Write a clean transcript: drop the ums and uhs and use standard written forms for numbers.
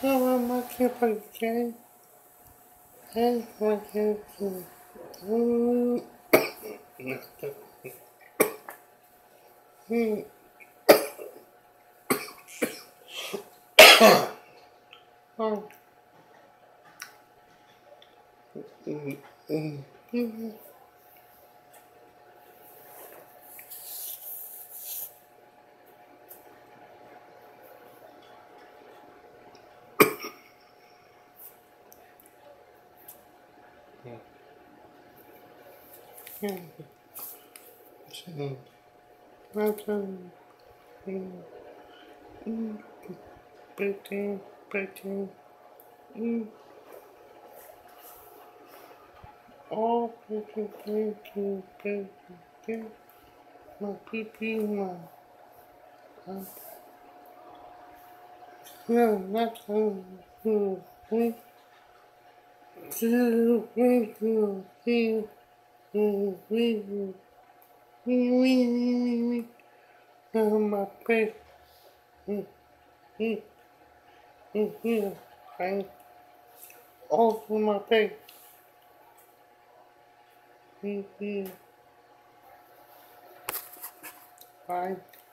how much if I can, and what you can do. Oh. All pretty, my pee my no, not my face, and also my face, fine.